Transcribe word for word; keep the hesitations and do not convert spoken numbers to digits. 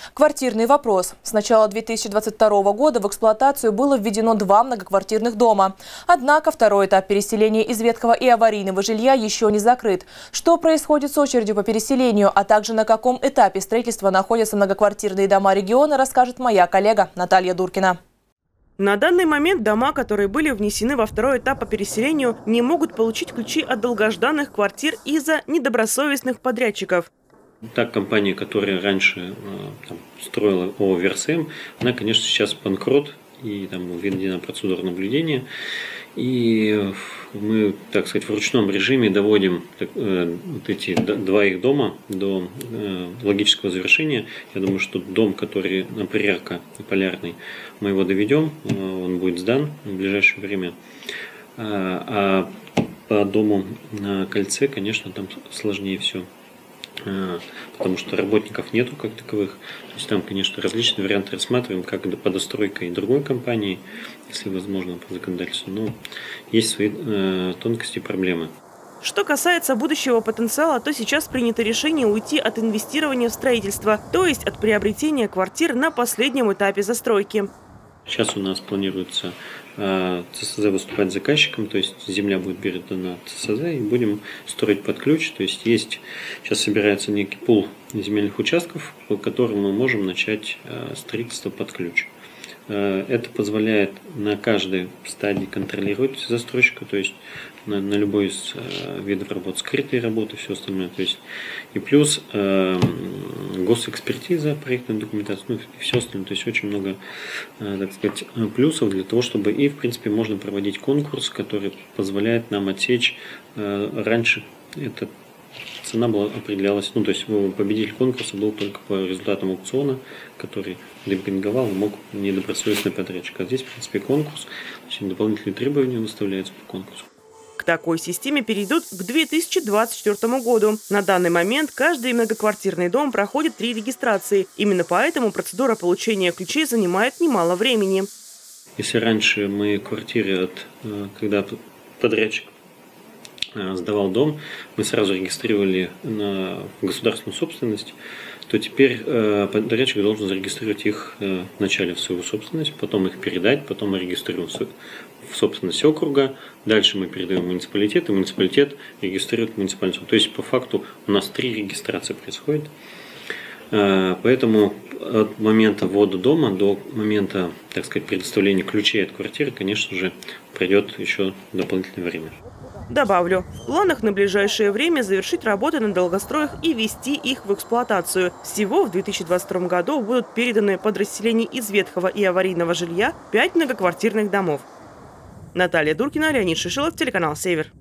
Квартирный вопрос. С начала две тысячи двадцать второго года в эксплуатацию было введено два многоквартирных дома. Однако второй этап переселения из ветхого и аварийного жилья еще не закрыт. Что происходит с очередью по переселению, а также на каком этапе строительства находятся многоквартирные дома региона, расскажет моя коллега Наталья Дуркина. На данный момент дома, которые были внесены во второй этап по переселению, не могут получить ключи от долгожданных квартир из-за недобросовестных подрядчиков. Так, компания, которая раньше там, строила ООО «Версэм», она, конечно, сейчас банкрот, и там введена процедура наблюдения. И мы, так сказать, в ручном режиме доводим так, э, вот эти два их дома до э, логического завершения. Я думаю, что дом, который на Прерка и Полярный, мы его доведем, э, он будет сдан в ближайшее время. А, а по дому на Кольце, конечно, там сложнее все. Потому что работников нету как таковых. То есть там, конечно, различные варианты рассматриваем, как по достройке и другой компании, если возможно, по законодательству. Но есть свои э, тонкости и проблемы. Что касается будущего потенциала, то сейчас принято решение уйти от инвестирования в строительство, то есть от приобретения квартир на последнем этапе застройки. Сейчас у нас планируется э, ЦСЗ выступать заказчиком, то есть земля будет передана ЦСЗ и будем строить под ключ. То есть есть сейчас собирается некий пул земельных участков, по которым мы можем начать э, строительство под ключ. Э, это позволяет на каждой стадии контролировать застройщика, то есть на, на любой из э, видов работ, скрытые работы, все остальное. То есть и плюс э, госэкспертиза, проектная документация, ну и все остальное. То есть очень много, э, так сказать, плюсов для того, чтобы и в принципе можно проводить конкурс, который позволяет нам отсечь э, раньше эта цена была определялась, ну то есть победитель конкурса был только по результатам аукциона, который демпинговал и мог недобросовестный подрядчик. А здесь в принципе конкурс, то есть дополнительные требования выставляются по конкурсу. К такой системе перейдут к две тысячи двадцать четвёртому году. На данный момент каждый многоквартирный дом проходит три регистрации. Именно поэтому процедура получения ключей занимает немало времени. Если раньше мы квартиры, от, когда подрядчик сдавал дом, мы сразу регистрировали на государственную собственность, то теперь подрядчик должен зарегистрировать их вначале в свою собственность, потом их передать, потом мы регистрируем в собственность округа, дальше мы передаем в муниципалитет, и муниципалитет регистрирует муниципальную. То есть по факту у нас три регистрации происходит. Поэтому от момента ввода дома до момента, так сказать, предоставления ключей от квартиры, конечно же, пройдет еще дополнительное время. Добавлю, в планах на ближайшее время завершить работы на долгостроях и ввести их в эксплуатацию. Всего в две тысячи двадцать втором году будут переданы под расселение из ветхого и аварийного жилья пять многоквартирных домов. Наталья Дуркина, Леонид Шишилов, телеканал «Север».